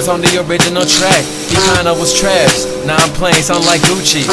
was on the original track. He kinda was trash. Now I'm playing sound like Gucci.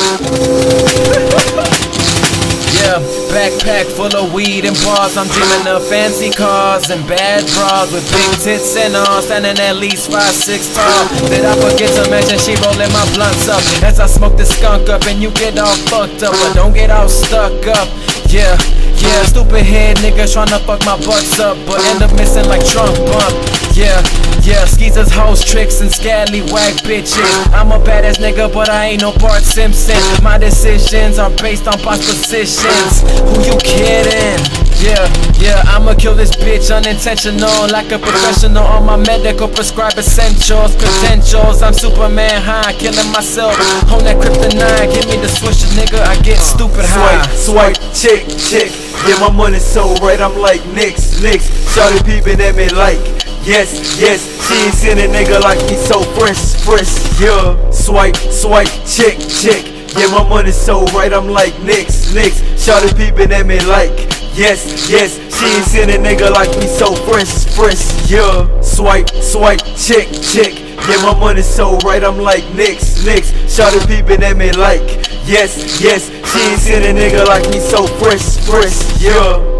Yeah, backpack full of weed and bars. I'm dreaming of fancy cars and bad bras with big tits and all, standing at least 5'6" tall. Did I forget to mention she rolling my blunts up as I smoke the skunk up and you get all fucked up, but don't get all stuck up. Yeah, stupid head niggas tryna fuck my butts up, but end up missing like trunk bump. Yeah, skeezers, hoes, tricks, and scallywag bitches. I'm a badass nigga, but I ain't no Bart Simpson. My decisions are based on boss positions. Who you kidding? Yeah, I'ma kill this bitch unintentional, like a professional on my medical prescribed essentials, credentials. I'm Superman high, killing myself on that kryptonite. Give me the switch, nigga, I get stupid high. Swipe, chick, yeah, my money so right, I'm like Nicks. Shawty peeping at me like yes, she ain't seen a nigga like me so fresh, yeah. Swipe, chick, yeah, my money so right, I'm like Nicks. Shawty peeping at me like yes, she ain't seen a nigga like me so fresh, yeah. Swipe, chick, yeah, my money so right, I'm like Nicks. Shawty peeping at me like yes, she ain't seen a nigga like me so fresh, yeah.